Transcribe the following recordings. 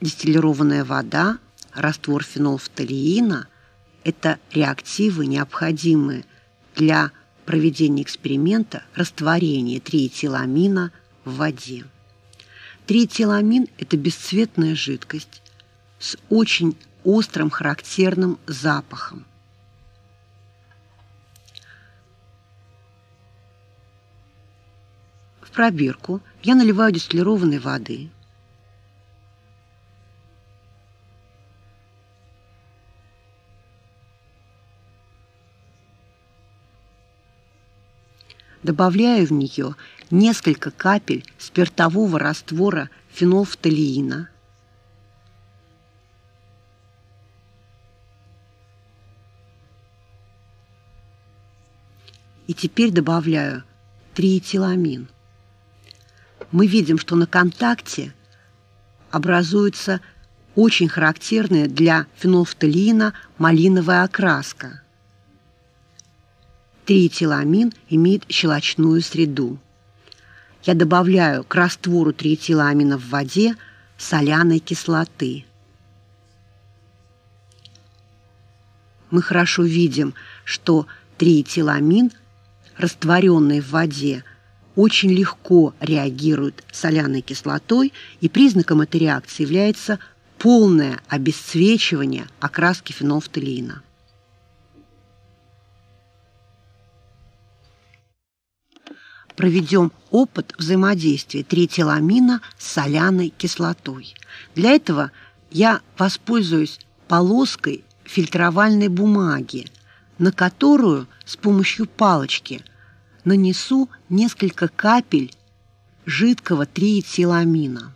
дистиллированная вода, раствор фенолфталеина – это реактивы, необходимые для проведения эксперимента растворения триэтиламина в воде. Триэтиламин – это бесцветная жидкость с очень острым характерным запахом. В пробирку я наливаю дистиллированной воды. Добавляю в нее несколько капель спиртового раствора фенолфталеина. И теперь добавляю триэтиламин. Мы видим, что на контакте образуется очень характерная для фенолфталеина малиновая окраска. Триэтиламин имеет щелочную среду. Я добавляю к раствору триэтиламина в воде соляной кислоты. Мы хорошо видим, что триэтиламин, растворенный в воде, очень легко реагирует с соляной кислотой, и признаком этой реакции является полное обесцвечивание окраски фенолфталеина. Проведем опыт взаимодействия триэтиламина с соляной кислотой. Для этого я воспользуюсь полоской фильтровальной бумаги, на которую с помощью палочки нанесу несколько капель жидкого триэтиламина.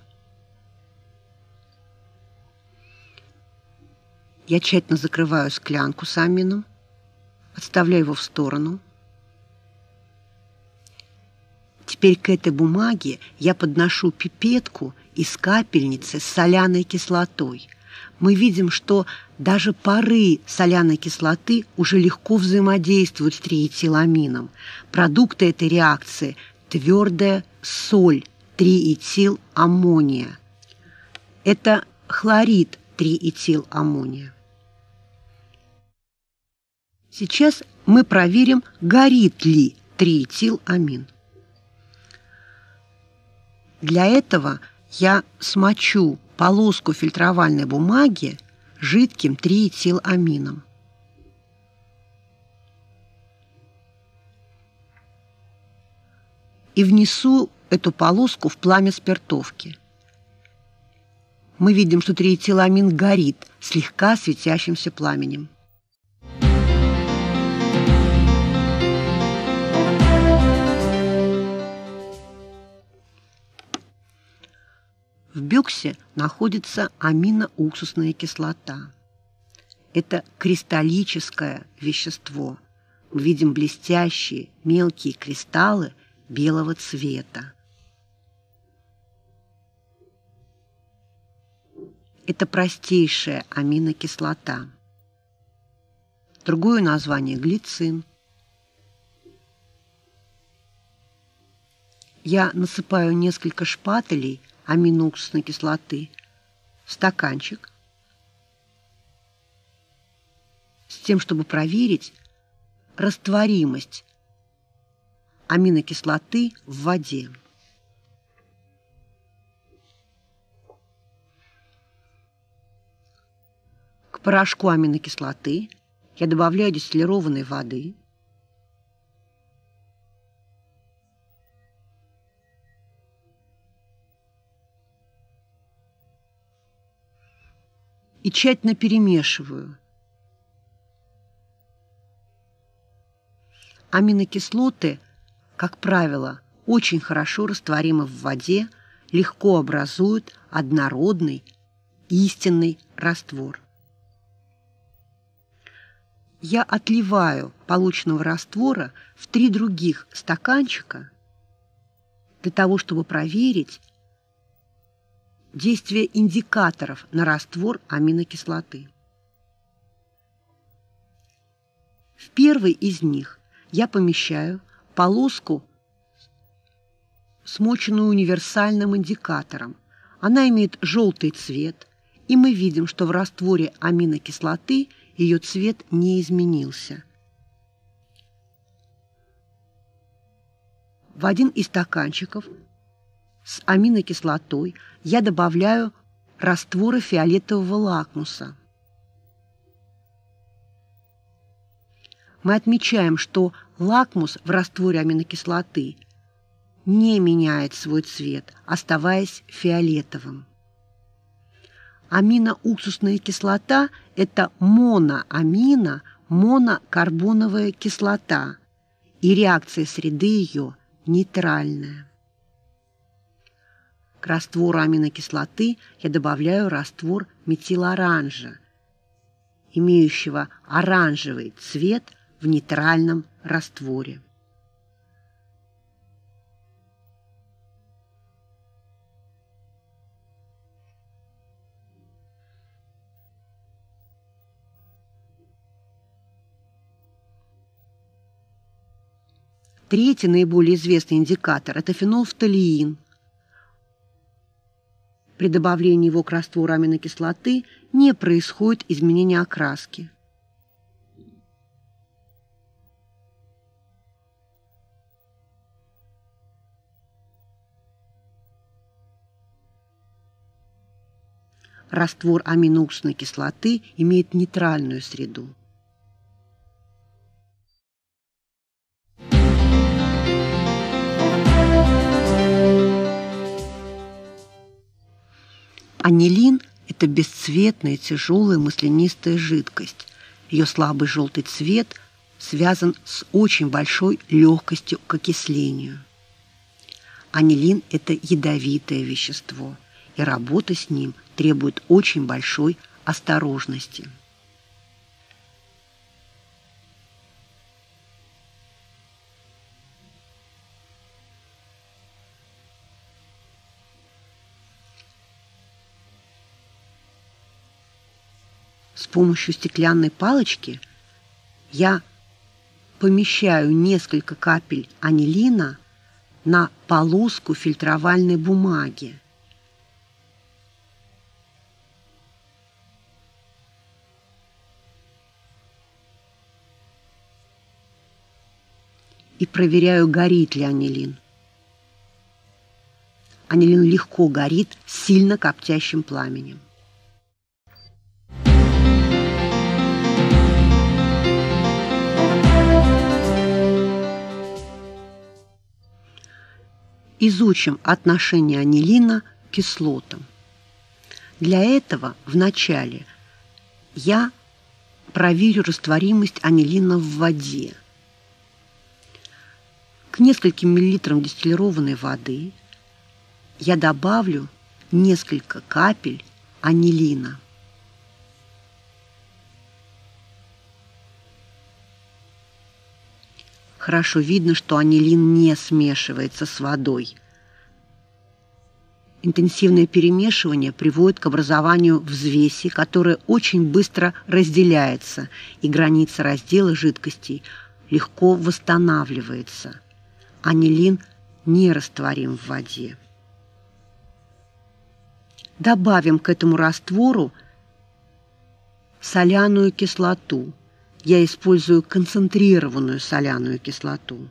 Я тщательно закрываю склянку с амином, отставляю его в сторону. Теперь к этой бумаге я подношу пипетку из капельницы с соляной кислотой. Мы видим, что даже пары соляной кислоты уже легко взаимодействуют с триэтиламином. Продукты этой реакции – твердая соль триэтиламмония. Это хлорид триэтиламмония. Сейчас мы проверим, горит ли триэтиламин. Для этого я смочу полоску фильтровальной бумаги жидким триэтиламином. И внесу эту полоску в пламя спиртовки. Мы видим, что триэтиламин горит слегка светящимся пламенем. В бюксе находится аминоуксусная кислота. Это кристаллическое вещество. Мы видим блестящие мелкие кристаллы белого цвета. Это простейшая аминокислота. Другое название – глицин. Я насыпаю несколько шпателей аминоуксусной кислоты в стаканчик с тем, чтобы проверить растворимость аминокислоты в воде. К порошку аминокислоты я добавляю дистиллированной воды. И тщательно перемешиваю. Аминокислоты, как правило, очень хорошо растворимы в воде, легко образуют однородный, истинный раствор. Я отливаю полученного раствора в 3 других стаканчика для того, чтобы проверить действие индикаторов на раствор аминокислоты. В первый из них я помещаю полоску, смоченную универсальным индикатором. Она имеет желтый цвет И мы видим, что в растворе аминокислоты ее цвет не изменился. В один из стаканчиков с аминокислотой я добавляю растворы фиолетового лакмуса. Мы отмечаем, что лакмус в растворе аминокислоты не меняет свой цвет, оставаясь фиолетовым. Аминоуксусная кислота – это монокарбоновая кислота, и реакция среды ее нейтральная. К раствору аминокислоты я добавляю раствор метилоранжа, имеющего оранжевый цвет в нейтральном растворе. Третий наиболее известный индикатор – это фенолфталиин. При добавлении его к раствору аминокислоты не происходит изменения окраски. Раствор аминоуксусной кислоты имеет нейтральную среду. Анилин – это бесцветная, тяжелая маслянистая жидкость. Ее слабый желтый цвет связан с очень большой легкостью к окислению. Анилин – это ядовитое вещество, и работа с ним требует очень большой осторожности. С помощью стеклянной палочки я помещаю несколько капель анилина на полоску фильтровальной бумаги. И проверяю, горит ли анилин. Анилин легко горит сильно коптящим пламенем. Изучим отношение анилина к кислотам. Для этого вначале я проверю растворимость анилина в воде. К нескольким миллилитрам дистиллированной воды я добавлю несколько капель анилина. Хорошо видно, что анилин не смешивается с водой. Интенсивное перемешивание приводит к образованию взвеси, которая очень быстро разделяется, и граница раздела жидкостей легко восстанавливается. Анилин не растворим в воде. Добавим к этому раствору соляную кислоту. Я использую концентрированную соляную кислоту.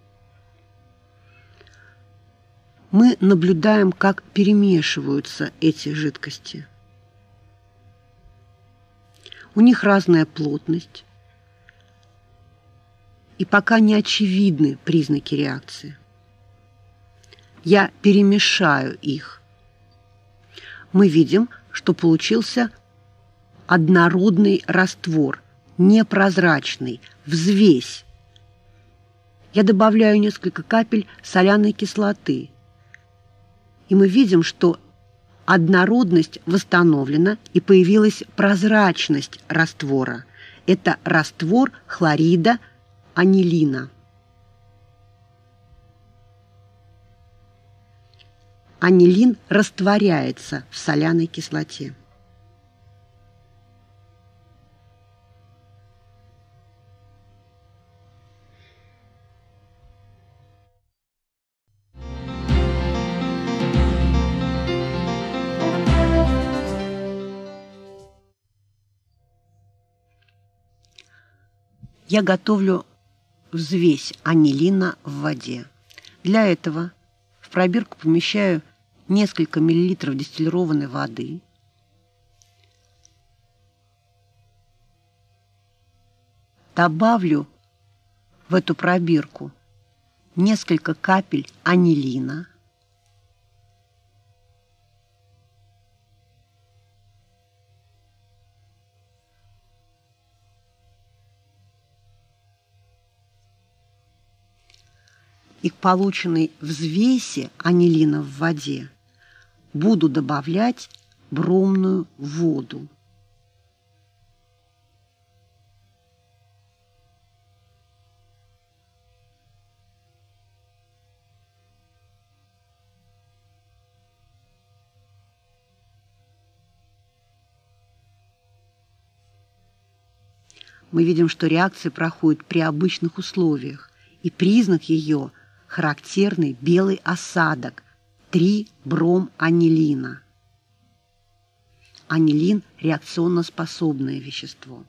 Мы наблюдаем, как перемешиваются эти жидкости. У них разная плотность, и пока не очевидны признаки реакции. Я перемешаю их. Мы видим, что получился однородный раствор, непрозрачный, взвесь. Я добавляю несколько капель соляной кислоты, и мы видим, что однородность восстановлена и появилась прозрачность раствора. Это раствор хлорида анилина. Анилин растворяется в соляной кислоте. Я готовлю взвесь анилина в воде. Для этого в пробирку помещаю несколько миллилитров дистиллированной воды, добавлю в эту пробирку несколько капель анилина, и к полученной взвеси анилина в воде буду добавлять бромную воду. Мы видим, что реакция проходит при обычных условиях, и признак ее – характерный белый осадок 3-бром-анилина. Анилин – реакционно способное вещество.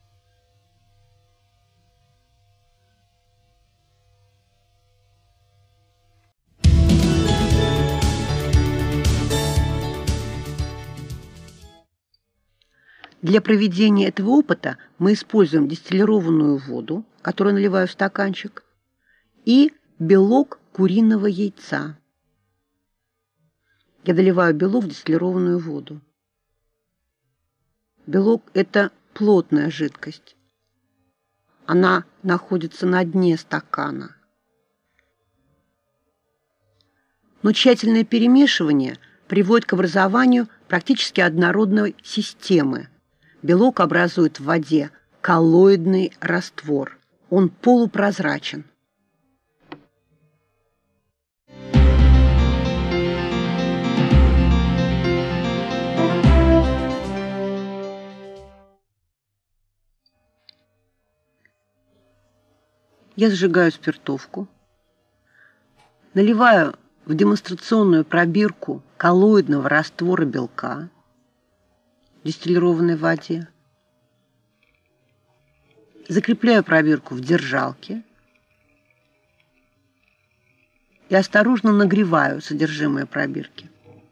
Для проведения этого опыта мы используем дистиллированную воду, которую наливаю в стаканчик, и белок куриного яйца. Я доливаю белок в дистиллированную воду. Белок – это плотная жидкость. Она находится на дне стакана. Но тщательное перемешивание приводит к образованию практически однородной системы. Белок образует в воде коллоидный раствор. Он полупрозрачен. Я зажигаю спиртовку, наливаю в демонстрационную пробирку коллоидного раствора белка в дистиллированной воде, закрепляю пробирку в держалке и осторожно нагреваю содержимое пробирки.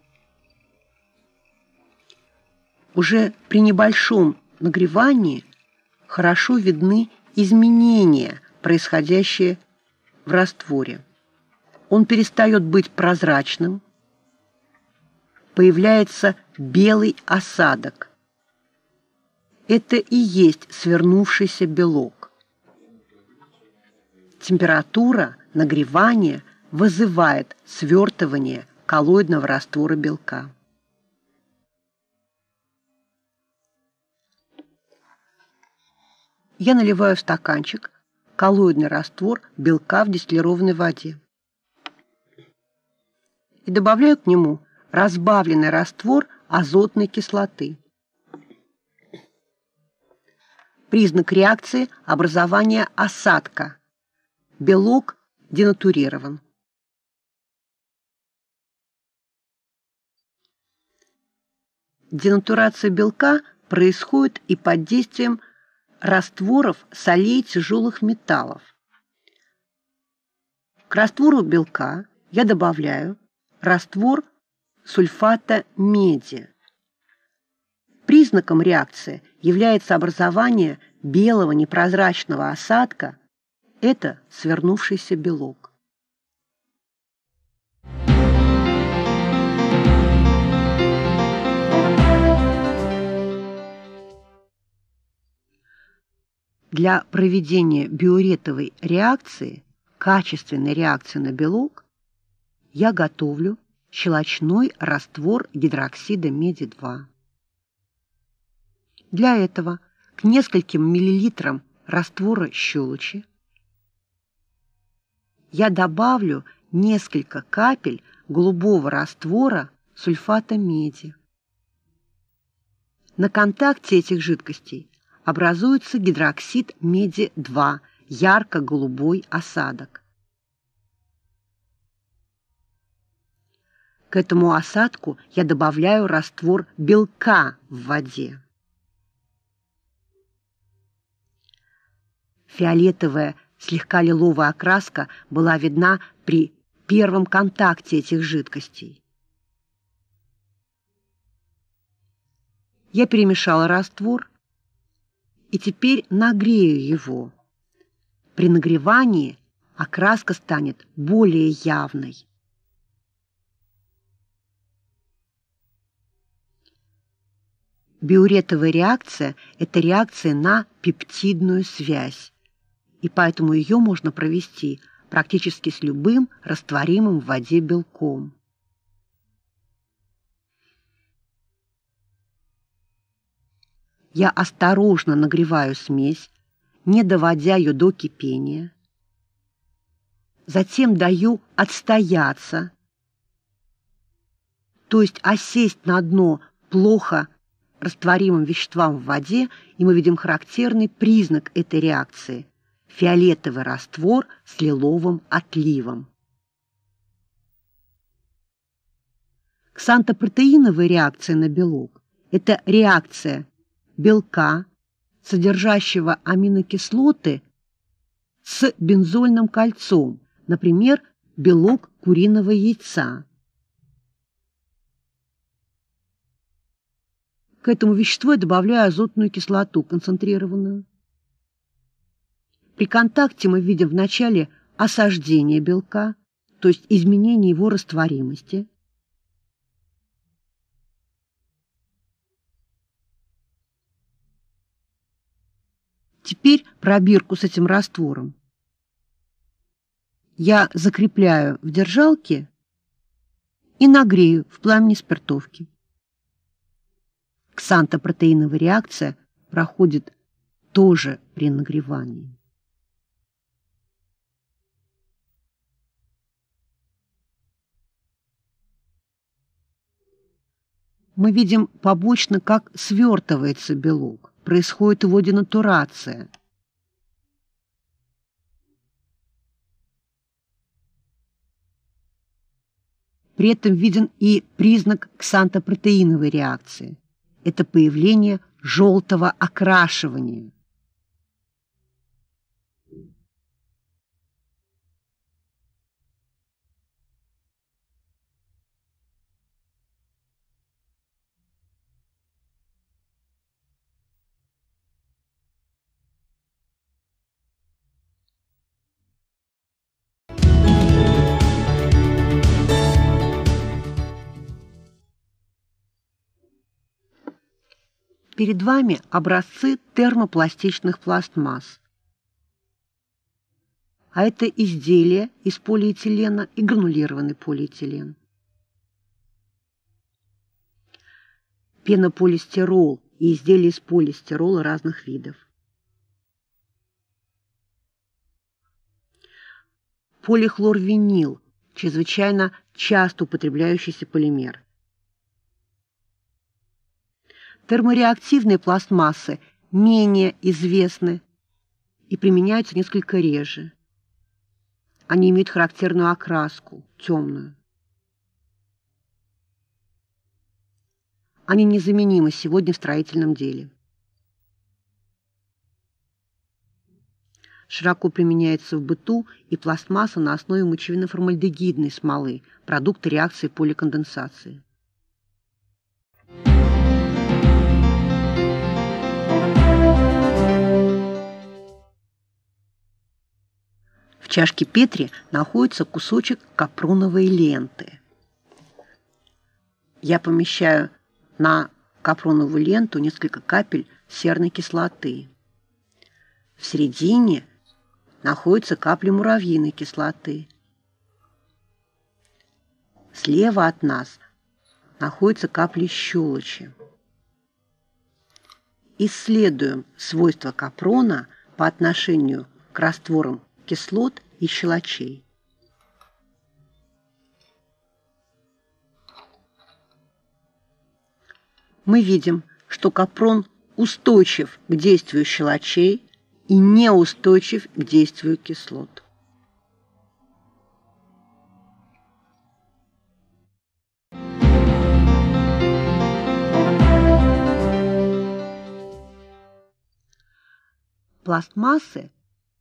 Уже при небольшом нагревании хорошо видны изменения, происходящие в растворе. Он перестает быть прозрачным, появляется белый осадок. Это и есть свернувшийся белок. Температура нагревания вызывает свертывание коллоидного раствора белка. Я наливаю в стаканчик коллоидный раствор белка в дистиллированной воде и добавляю к нему разбавленный раствор азотной кислоты. Признак реакции – образование осадка. Белок денатурирован. Денатурация белка происходит и под действием растворов солей тяжелых металлов. К раствору белка я добавляю раствор сульфата меди. Признаком реакции является образование белого непрозрачного осадка. Это свернувшийся белок. Для проведения биуретовой реакции, качественной реакции на белок, я готовлю щелочной раствор гидроксида меди-2. Для этого к нескольким миллилитрам раствора щелочи я добавлю несколько капель голубого раствора сульфата меди. На контакте этих жидкостей образуется гидроксид меди-2, ярко-голубой осадок. К этому осадку я добавляю раствор белка в воде. Фиолетовая, слегка лиловая окраска была видна при первом контакте этих жидкостей. Я перемешала раствор и теперь нагрею его. При нагревании окраска станет более явной. Биуретовая реакция – это реакция на пептидную связь, и поэтому ее можно провести практически с любым растворимым в воде белком. Я осторожно нагреваю смесь, не доводя ее до кипения. Затем даю отстояться, то есть осесть на дно плохо растворимым веществам в воде, и мы видим характерный признак этой реакции – фиолетовый раствор с лиловым отливом. Ксантопротеиновая реакция на белок – это реакция белка, содержащего аминокислоты, с бензольным кольцом, например, белок куриного яйца. К этому веществу я добавляю азотную кислоту, концентрированную. При контакте мы видим вначале осаждение белка, то есть изменение его растворимости. Теперь пробирку с этим раствором я закрепляю в держалке и нагрею в пламени спиртовки. Ксантопротеиновая реакция проходит тоже при нагревании. Мы видим побочно, как свертывается белок, происходит его денатурация. При этом виден и признак ксантопротеиновой реакции. Это появление желтого окрашивания. Перед вами образцы термопластичных пластмасс. А это изделия из полиэтилена и гранулированный полиэтилен. Пенополистирол и изделия из полистирола разных видов. Полихлорвинил – чрезвычайно часто употребляющийся полимер. Термореактивные пластмассы менее известны и применяются несколько реже. Они имеют характерную окраску, темную. Они незаменимы сегодня в строительном деле. Широко применяется в быту и пластмасса на основе мочевино-формальдегидной смолы, продукты реакции поликонденсации. В чашке Петри находится кусочек капроновой ленты. Я помещаю на капроновую ленту несколько капель серной кислоты. В середине находятся капли муравьиной кислоты. Слева от нас находятся капли щелочи. Исследуем свойства капрона по отношению к растворам кислот и щелочей. Мы видим, что капрон устойчив к действию щелочей и неустойчив к действию кислот. Пластмассы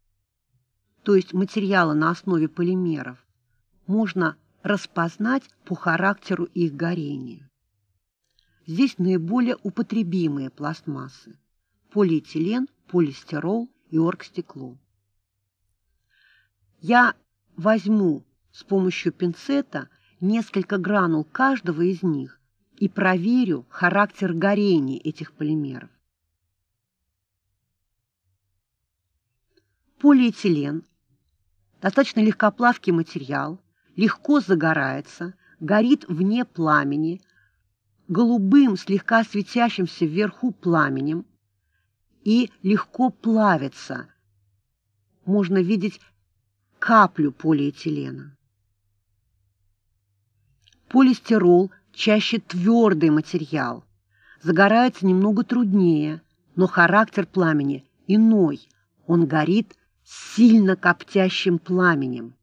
то есть материала на основе полимеров, можно распознать по характеру их горения. Здесь наиболее употребимые пластмассы – полиэтилен, полистирол и оргстекло. Я возьму с помощью пинцета несколько гранул каждого из них и проверю характер горения этих полимеров. Полиэтилен – достаточно легкоплавкий материал, легко загорается, горит вне пламени, голубым, слегка светящимся вверху пламенем и легко плавится. Можно видеть каплю полиэтилена. Полистирол чаще твердый материал, загорается немного труднее, но характер пламени иной, он горит сильно коптящим пламенем.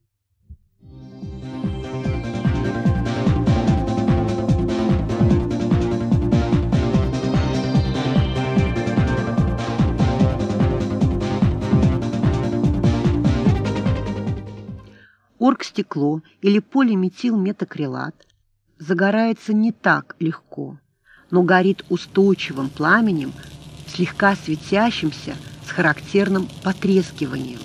Оргстекло или полиметилметакрилат загорается не так легко, но горит устойчивым пламенем, слегка светящимся, с характерным потрескиванием.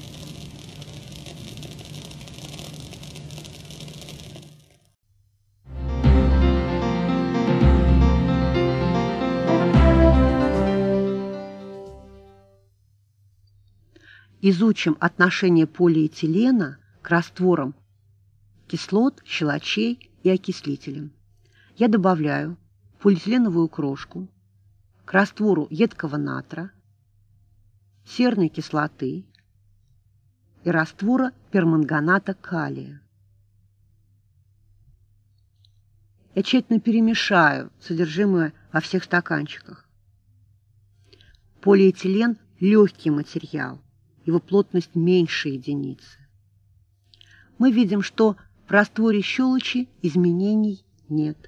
Изучим отношение полиэтилена к растворам кислот, щелочей и окислителям. Я добавляю полиэтиленовую крошку к раствору едкого натра, серной кислоты и раствора перманганата калия. Я тщательно перемешаю содержимое во всех стаканчиках. Полиэтилен – легкий материал, его плотность меньше единицы. Мы видим, что в растворе щелочи изменений нет.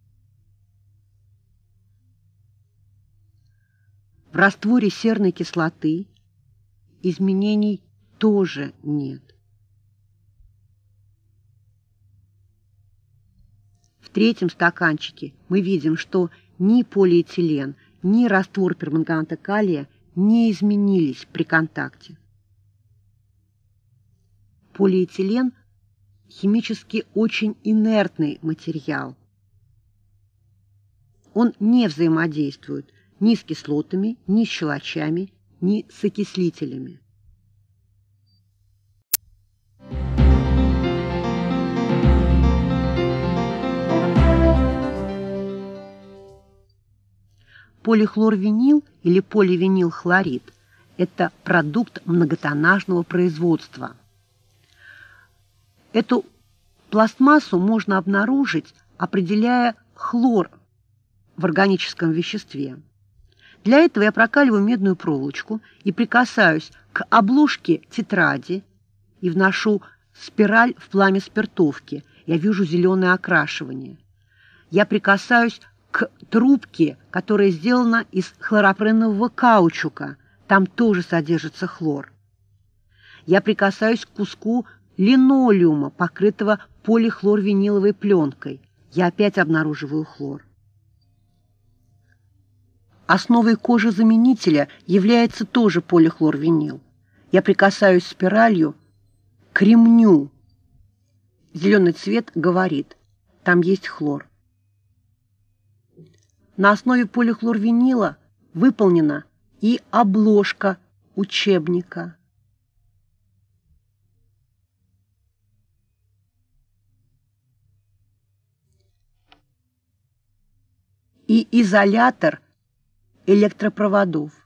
В растворе серной кислоты изменений тоже нет. В третьем стаканчике мы видим, что ни полиэтилен, ни раствор перманганата калия не изменились при контакте. Полиэтилен – химически очень инертный материал. Он не взаимодействует ни с кислотами, ни с щелочами, ни с окислителями. Полихлорвинил или поливинилхлорид – это продукт многотоннажного производства. Эту пластмассу можно обнаружить, определяя хлор в органическом веществе. Для этого я прокаливаю медную проволочку и прикасаюсь к обложке тетради и вношу спираль в пламя спиртовки. Я вижу зеленое окрашивание. Я прикасаюсь к трубке, которая сделана из хлоропренового каучука. Там тоже содержится хлор. Я прикасаюсь к куску линолеума, покрытого полихлорвиниловой пленкой. Я опять обнаруживаю хлор. Основой кожезаменителя является тоже полихлорвинил. Я прикасаюсь спиралью к ремню. Зеленый цвет говорит, там есть хлор. На основе полихлорвинила выполнена и обложка учебника. И изолятор электропроводов.